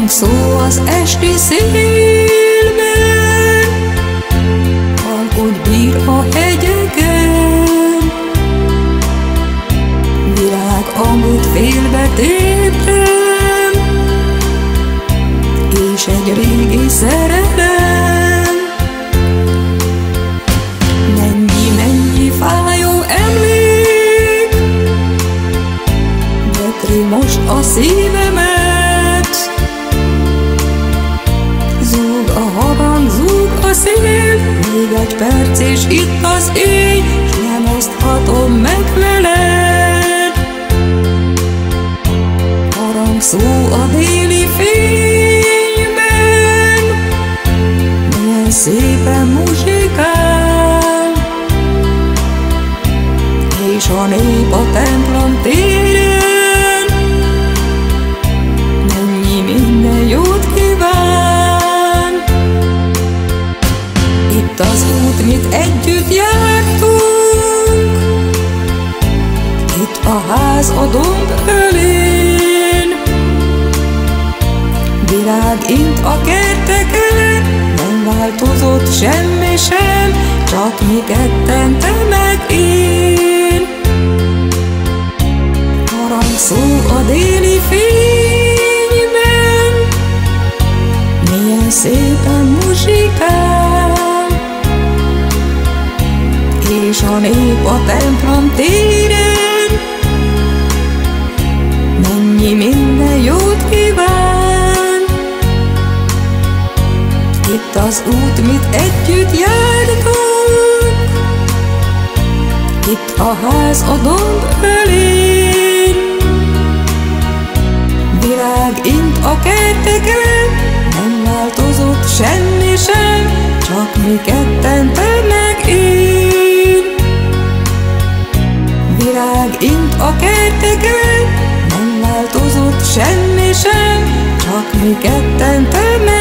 Hangszó az esti szélben, halkod bír a hegyeken, virág, amit félbe téptem, és egy régi szerelem. Mennyi fájó emlék gyötri most a szívemet. Zúg a harang, zúg a szél, még egy perc és itt az éj, s nem oszthatom meg veled. Harangszó a déli fényben, milyen szépen muzsikál, és a nép a templom téren mennyi minden jót kíván. Itt az út, mit együtt jártunk, itt a ház a domb ölén, virág int a kerteken, nem változott semmi sem, csak mi ketten, te meg én. Harangszó a déli fényben, milyen szépen muzsikál, és a nép a templom téren mennyi minden jót kíván. Itt az út, mit együtt jártunk, itt a ház a domb ölén, virág int a kerteken, nem változott semmi sem, csak mi ketten, te meg én. Virág int a kerteken, nem változott semmi sem, csak mi ketten, te meg én.